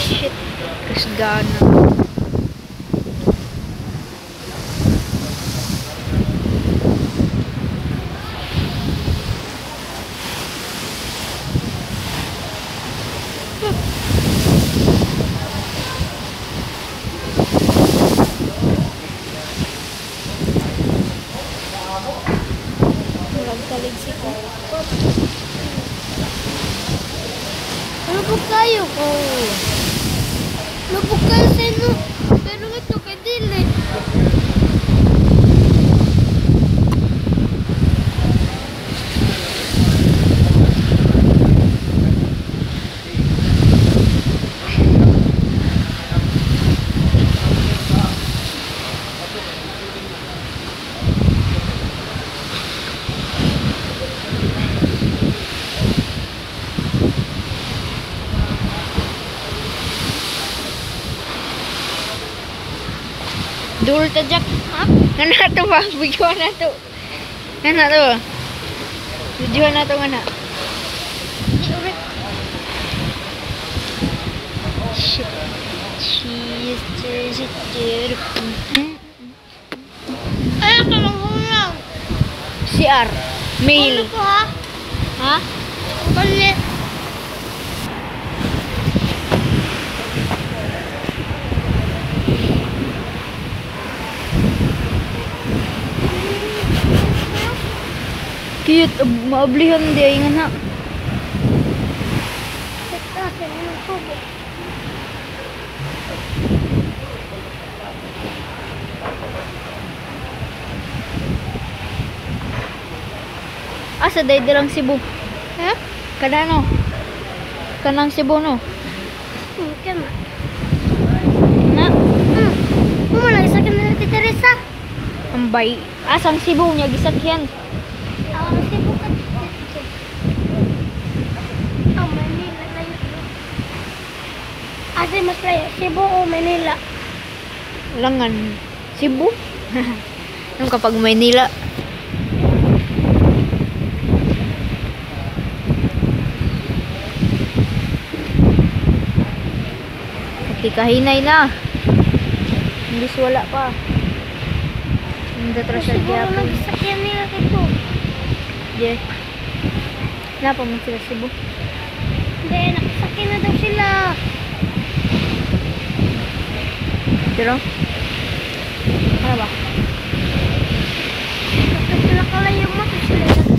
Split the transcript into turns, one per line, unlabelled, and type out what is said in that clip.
Shit. Kasgana.
Taliksi ko. Lubog kayo ko. Lubog kayo sa inyo. Pero ito kay dili.
Dul tajak.
Ha?
Ngana to ba? Videoan na to. Ngana to. Videoan na to ngana.
Di ulit.
Shit. Cheese.
Ay, ako lang hulang.
CR. Mail.
Ano ko ha?
Ha?
Balik.
Cute. Maablihan di ay ngana.
Ito, sa'yo ng tubo.
Asa day dirang Cebu.
Ha?
Kadano? Kanang Cebu no.
Kama.
Na.
Malagi sa akin na si Teresa.
Ambay. Asang Cebu niya gisakyan.
Ako si Bukat. Oh, Manila na yun. Asa mas layo? Cebu o Manila?
Langan. Cebu. Nung kapag Maynila. Pati kahinay na. Hindi wala pa. Hindi tras sa
Siguro
Quiapo.
nagsakyan nila ito.
Yeah. Napa mo sila Cebu.
Hindi, nakasakyan na daw sila.
Pero? Ano ba?
Kapag sila kalayo mo, sila